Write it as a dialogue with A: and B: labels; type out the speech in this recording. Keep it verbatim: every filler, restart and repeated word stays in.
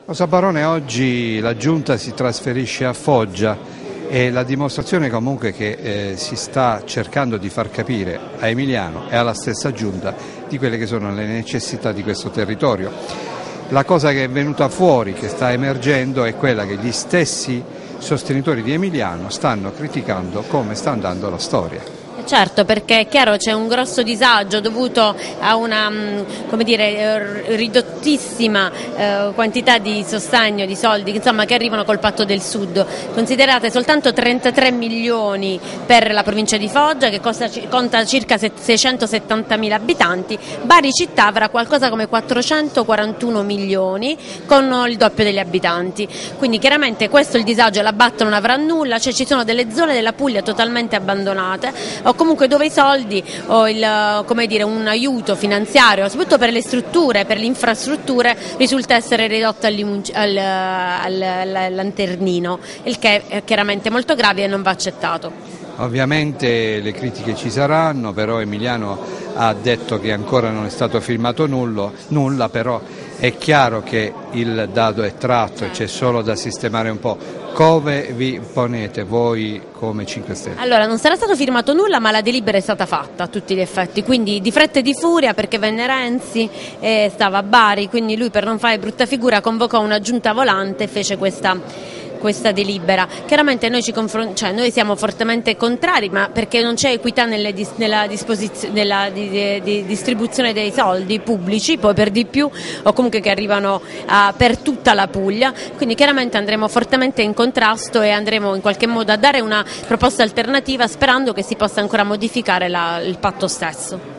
A: Rosa Barone, oggi la Giunta si trasferisce a Foggia e la dimostrazione comunque che eh, si sta cercando di far capire a Emiliano e alla stessa Giunta di quelle che sono le necessità di questo territorio. La cosa che è venuta fuori, che sta emergendo, è quella che gli stessi sostenitori di Emiliano stanno criticando come sta andando la storia.
B: Certo, perché è chiaro c'è un grosso disagio dovuto a una come dire, ridottissima eh, quantità di sostegno, di soldi insomma, che arrivano col Patto del Sud. Considerate soltanto trentatré milioni per la provincia di Foggia, che costa, conta circa seicentosettantamila abitanti. Bari città avrà qualcosa come quattrocentoquarantuno milioni con il doppio degli abitanti, quindi chiaramente questo il disagio, l'Abatto non avrà nulla, cioè ci sono delle zone della Puglia totalmente abbandonate o comunque dove i soldi o il, come dire, un aiuto finanziario, soprattutto per le strutture, per le infrastrutture, risulta essere ridotto al, al, al, al lanternino, il che è chiaramente molto grave e non va accettato.
A: Ovviamente le critiche ci saranno, però Emiliano ha detto che ancora non è stato firmato nullo, nulla, però è chiaro che il dado è tratto e c'è solo da sistemare un po'. Come vi ponete voi come cinque Stelle?
B: Allora, non sarà stato firmato nulla, ma la delibera è stata fatta a tutti gli effetti, quindi di fretta e di furia, perché venne Renzi e stava a Bari, quindi lui per non fare brutta figura convocò una giunta volante e fece questa questa delibera. Chiaramente noi, ci cioè, noi siamo fortemente contrari, ma perché non c'è equità nelle dis nella, nella di di di distribuzione dei soldi pubblici, poi per di più, o comunque che arrivano a, per tutta la Puglia, quindi chiaramente andremo fortemente in contrasto e andremo in qualche modo a dare una proposta alternativa sperando che si possa ancora modificare la, il patto stesso.